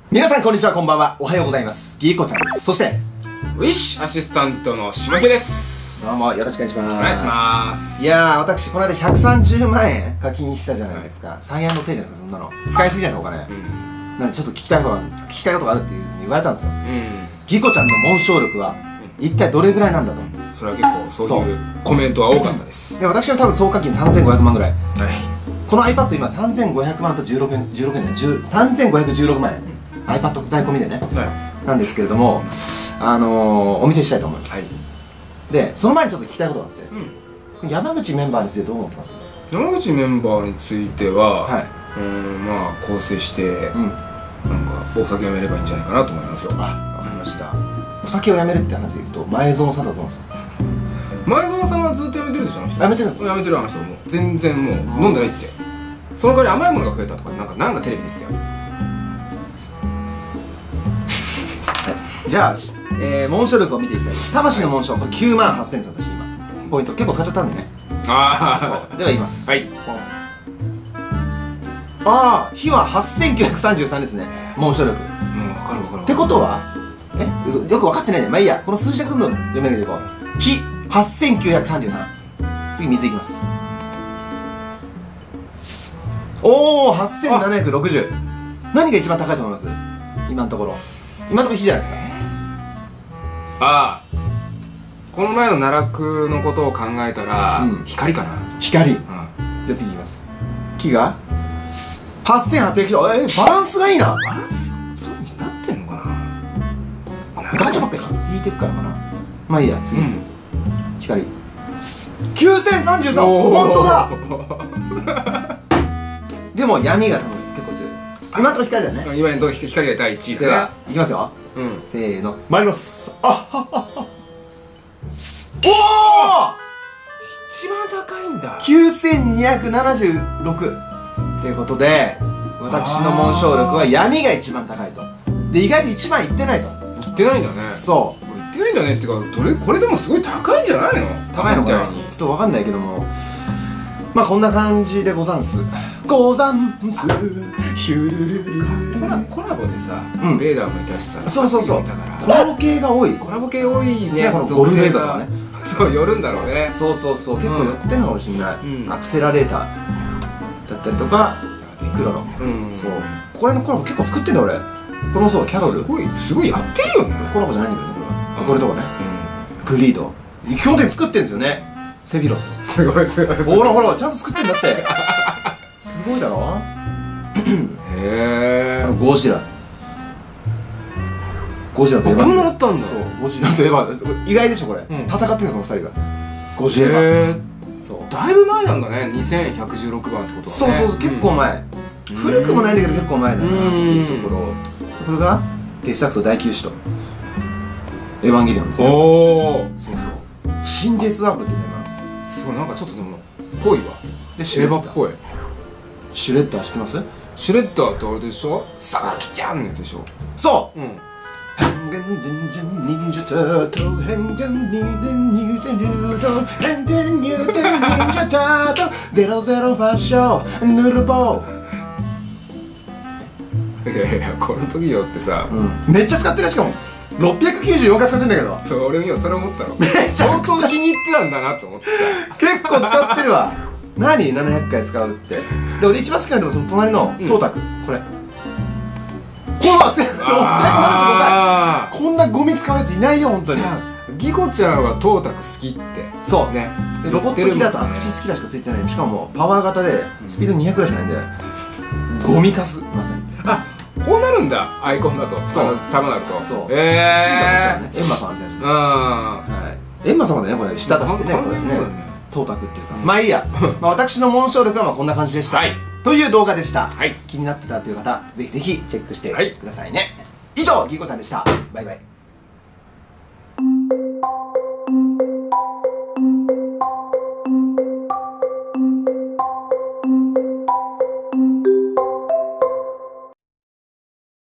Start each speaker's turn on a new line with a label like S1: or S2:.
S1: 皆さんこんにちは、こんばんは、おはようございます。ギーコちゃんです。そして
S2: ウィッシュアシスタントのしまひです。
S1: どうもよろしくお願いします。
S2: お願いします。
S1: いやー、私この間130万円課金したじゃないですか。最安の手じゃないですか。そんなの使いすぎじゃないですか、お金。なんでちょっと聞きたいことがあるっていうふうに言われたんですよ。ギコちゃんの紋章力は一体どれぐらいなんだと。
S2: それは結構そういうコメントは多かったです。
S1: で、私は多分総課金3500万ぐらい。
S2: はい。
S1: この iPad 今3500万と16円で3516万円、iPad 代込みでね、なんですけれども、お見せしたいと思います。で、その前にちょっと聞きたいことがあって、山口メンバーについてどう思ってます？
S2: 山口メンバーについては、まあ構成して、なんかお酒やめればいいんじゃないかなと思いますよ。
S1: あ、わかりました。お酒をやめるって話でいくと、前園さんだと思うんですよ。
S2: 前園さんはずっとやめてるでしょ、あの人。
S1: やめてるんですか？
S2: やめてる、あの人も全然もう飲んでないって。その代わり甘いものが増えたとか、なんかテレビですよ。
S1: じゃあ、紋章力を見ていきたい。魂の紋章、これ9万8000です、私今。ポイント、結構使っちゃったんでね。
S2: あ
S1: あ、では言います。
S2: はい。
S1: ああ、火は8933ですね、紋章力。
S2: 分かる分かる。
S1: ってことは、よく分かってないね。まあいいや、この数字だけどんどん読み上げていこう。火、8933。次、水いきます。おお、8760。何が一番高いと思います？今のところ。今のところ火じゃないですか。
S2: ああ、この前の奈落のことを考えたら、光かな。
S1: 光。じゃあ次いきます。木が8800キロ。バランスがいいな。
S2: バランスそうになってんのかな。
S1: ガチャばっかり引いてくからかな。まあいいや、次。光9033。本当だ。でも闇が多分結構強い。今のところ光だね。
S2: 今のところ光が第1位だね。
S1: では、いきますよ。せーの、参ります。あっはっはっは。おお、
S2: 一番高いんだ。
S1: 9276ということで、私の紋章力は闇が一番高いと。で、意外と1万いってないと。
S2: いってないんだね。そう、いってないんだねっていうか、これでもすごい高いんじゃないの。
S1: 高いのかな、ちょっとわかんないけども、まあこんな感じでござんす。ござんす。ヒュルルルルル。
S2: コラボでさ、ベーダーもいたしさ。
S1: そうそうそう。コラボ系が多い。
S2: コラボ系多いね。
S1: このゴルベーザーとかね。
S2: そう、寄るんだろうね。
S1: そうそうそう、結構寄ってんのかもしれない。アクセラレーターだったりとか、クロロ。そう。これのコラボ結構作ってんだ俺。このそう、キャロル。
S2: すごいやってるよね。
S1: コラボじゃないんだけどね、これは。これとかね。グリード。基本的に作ってんですよね。セフィロス。
S2: すごいすごい。
S1: ほらほら、ちゃんと作ってんだって。すごいだろ。
S2: へえ。
S1: ゴジラ。ゴジラとエヴァ。
S2: こんなあったんだ。
S1: そう、ゴジラとエヴァ。意外でしょこれ。戦ってんのこの2人が。ゴジラ。そう。
S2: だいぶ前なんだね。2116番ってことはね。
S1: そうそう、結構前。古くもないんだけど結構前だなっていうところ。これが傑作と大休止とエヴァンゲリオンですね。おお。そうそう。新デスワークっていうのが
S2: すごい、なんかちょっとでもぽいわ。で、シュレッダーっぽい。
S1: シュレッダー知ってます？
S2: シュレッダーってあれでしょ、さきちゃんのやつでしょ。
S1: そう。変幻忍者タートル、変幻忍者タートル、00ファッションヌルボー。
S2: いやいや、この時よってさ、
S1: めっちゃ使ってる。しかも694回使ってんだけど。
S2: そう、俺今それ思ったの。相当気に入ってたんだなと思ってさ。
S1: 結構使ってるわ。何700回使うって。で、俺一番好きなのはその隣のトータク。これほら、675回。こんなゴミ使うやついないよ、本当に。
S2: ギコちゃんはトータク好きって。
S1: そうね。で、ロボットキラーとアクシスキラーしかついてない。しかもパワー型でスピード200くらいしかないんで、ゴミかす、まさに。
S2: あ、こうなるんだ、アイコンだと。そう、玉なると。
S1: そう。進化としたらね、エンマさんみたいな。はい。エンマさんまでね、これ下出してね、これね。トータクっていうか。まあいいや。私の紋章力はこんな感じでした。という動画でした。気になってたという方、ぜひぜひチェックしてくださいね。以上、ギコちゃんでした。バイバイ。